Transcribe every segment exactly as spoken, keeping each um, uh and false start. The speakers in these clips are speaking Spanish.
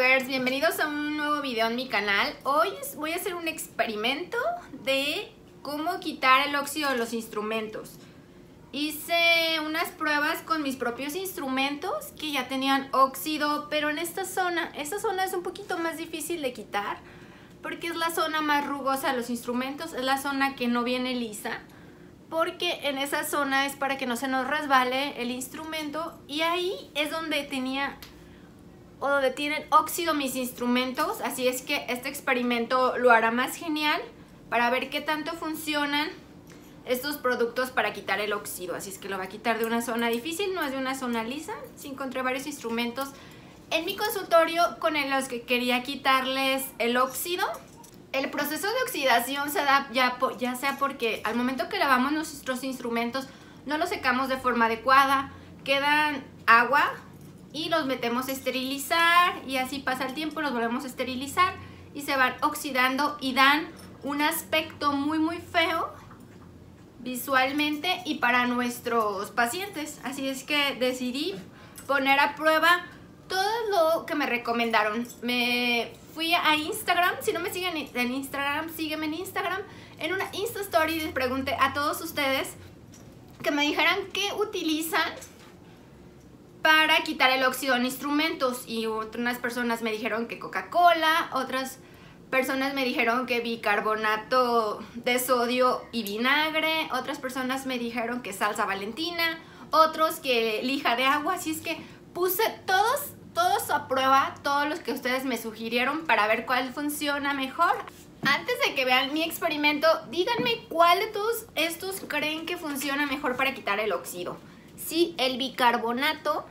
bloggers, bienvenidos a un nuevo video en mi canal. Hoy voy a hacer un experimento de cómo quitar el óxido de los instrumentos. Hice unas pruebas con mis propios instrumentos que ya tenían óxido, pero en esta zona, esta zona es un poquito más difícil de quitar porque es la zona más rugosa de los instrumentos, es la zona que no viene lisa, porque en esa zona es para que no se nos resbale el instrumento, y ahí es donde tenía o donde tienen óxido mis instrumentos. Así es que este experimento lo hará más genial para ver qué tanto funcionan estos productos para quitar el óxido. Así es que lo va a quitar de una zona difícil, no es de una zona lisa. Sí, encontré varios instrumentos en mi consultorio con los que quería quitarles el óxido. El proceso de oxidación se da ya, ya sea porque al momento que lavamos nuestros instrumentos no los secamos de forma adecuada, quedan agua y los metemos a esterilizar, y así pasa el tiempo, los volvemos a esterilizar y se van oxidando y dan un aspecto muy muy feo visualmente y para nuestros pacientes. Así es que decidí poner a prueba todo lo que me recomendaron. Me fui a Instagram. Si no me siguen en Instagram, sígueme en Instagram. En una Insta Story les pregunté a todos ustedes que me dijeran qué utilizan para quitar el óxido en instrumentos, y otras personas me dijeron que Coca-Cola, otras personas me dijeron que bicarbonato de sodio y vinagre, otras personas me dijeron que salsa Valentina, otros que lija de agua. Así es que puse todos, todos a prueba, todos los que ustedes me sugirieron para ver cuál funciona mejor. Antes de que vean mi experimento, díganme cuál de todos estos creen que funciona mejor para quitar el óxido. Si el bicarbonato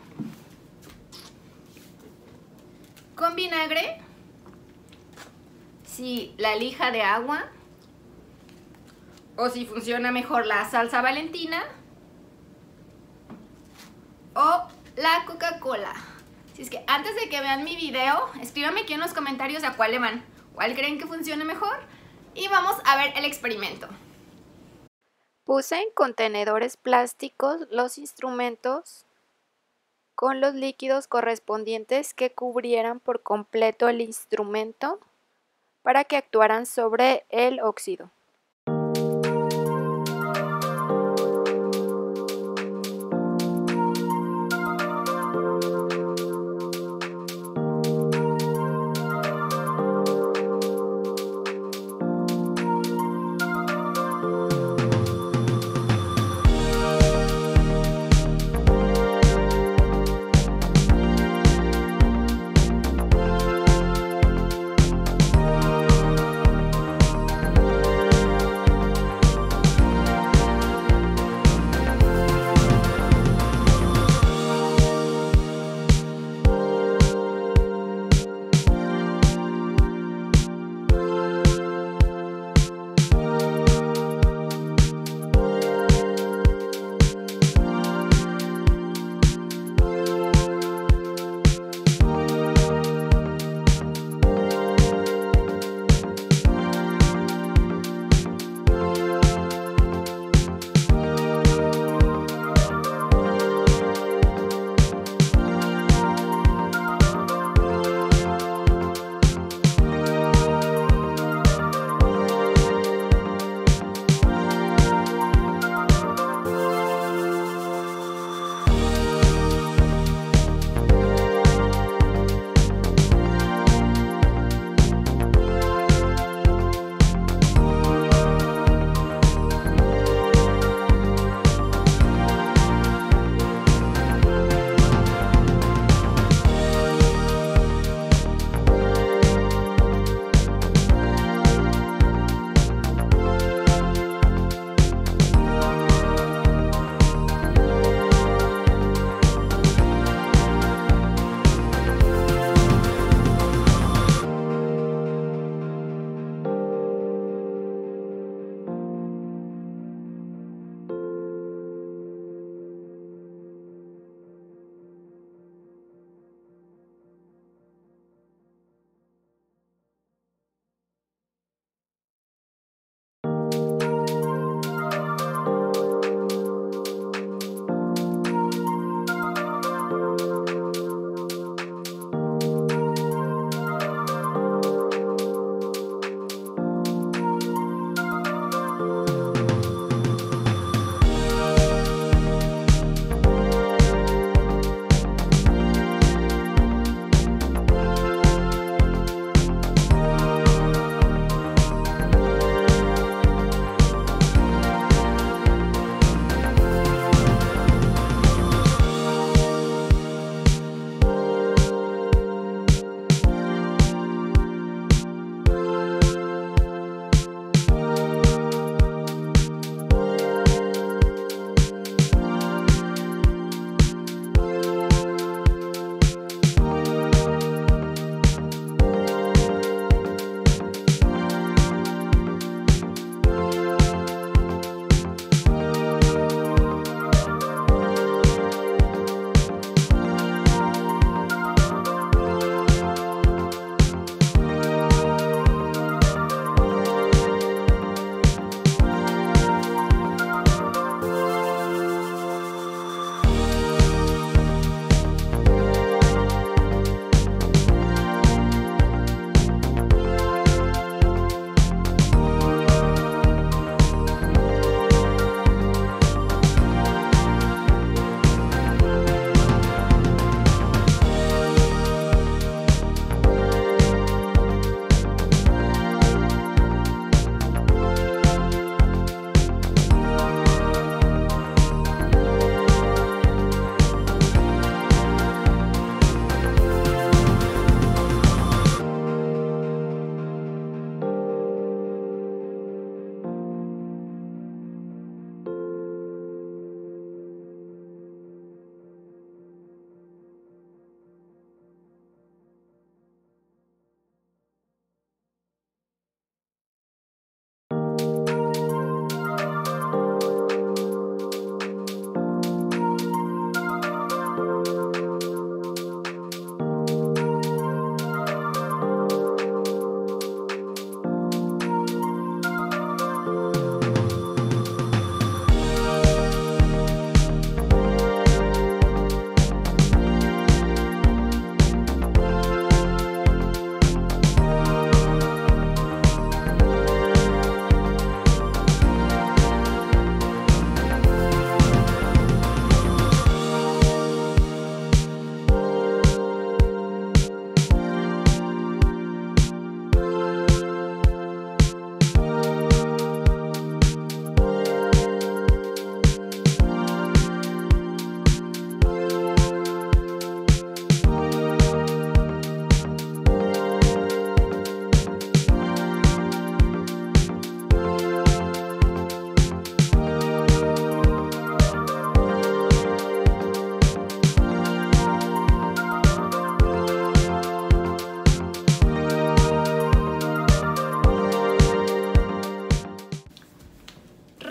con vinagre, si la lija de agua, o si funciona mejor la salsa Valentina o la Coca-Cola. Así es que antes de que vean mi video, escríbanme aquí en los comentarios a cuál le van, cuál creen que funcione mejor, y vamos a ver el experimento. Puse en contenedores plásticos los instrumentos con los líquidos correspondientes que cubrieran por completo el instrumento para que actuaran sobre el óxido.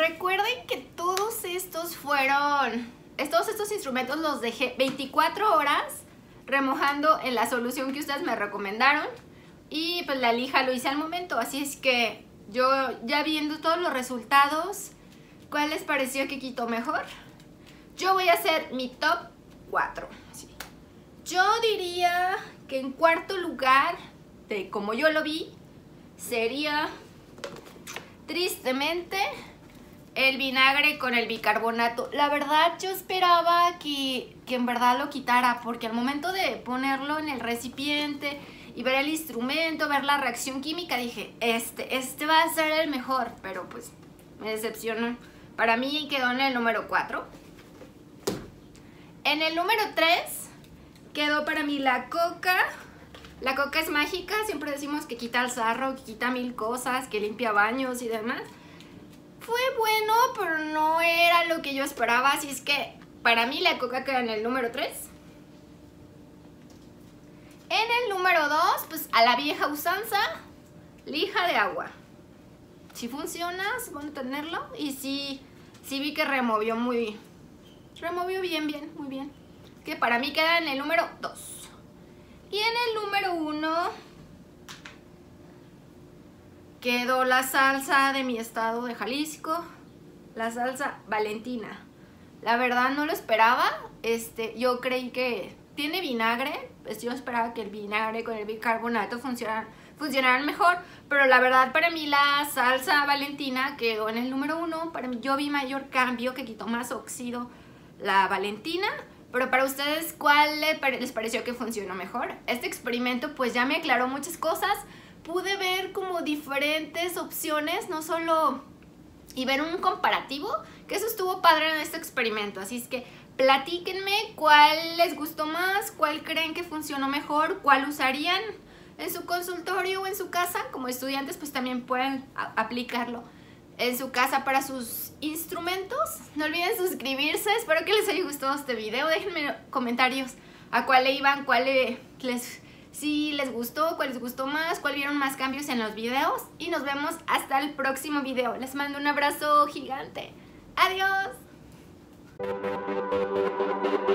Recuerden que todos estos fueron, todos estos instrumentos los dejé veinticuatro horas remojando en la solución que ustedes me recomendaron. Y pues la lija lo hice al momento, así es que yo ya viendo todos los resultados, ¿cuál les pareció que quitó mejor? Yo voy a hacer mi top cuatro. Sí. Yo diría que en cuarto lugar, de como yo lo vi, sería tristemente el vinagre con el bicarbonato. La verdad yo esperaba que, que en verdad lo quitara, porque al momento de ponerlo en el recipiente y ver el instrumento, ver la reacción química, dije, este, este va a ser el mejor, pero pues me decepcionó. Para mí quedó en el número cuatro. En el número tres quedó para mí la coca. La coca es mágica, siempre decimos que quita el sarro, que quita mil cosas, que limpia baños y demás. Fue bueno, pero no era lo que yo esperaba, así es que para mí la coca queda en el número tres. En el número dos, pues a la vieja usanza, lija de agua. Si funciona, es bueno tenerlo. Y sí, sí vi que removió muy, removió bien, bien, muy bien. Que para mí queda en el número dos. Y en el número uno quedó la salsa de mi estado de Jalisco, la salsa Valentina. La verdad no lo esperaba. Este, yo creí que tiene vinagre, pues yo esperaba que el vinagre con el bicarbonato funcionaran, funcionaran mejor, pero la verdad para mí la salsa Valentina quedó en el número uno. Para mí yo vi mayor cambio, que quitó más óxido la Valentina, pero para ustedes, ¿cuál les pareció que funcionó mejor? Este experimento pues ya me aclaró muchas cosas, pude ver como diferentes opciones, no solo, y ver un comparativo, que eso estuvo padre en este experimento, así es que platíquenme cuál les gustó más, cuál creen que funcionó mejor, cuál usarían en su consultorio o en su casa. Como estudiantes pues también pueden aplicarlo en su casa para sus instrumentos. No olviden suscribirse, espero que les haya gustado este video. Déjenme comentarios a cuál le iban, cuál les, si les gustó, cuál les gustó más, cuál vieron más cambios en los videos. Y nos vemos hasta el próximo video. Les mando un abrazo gigante. Adiós. Thank you.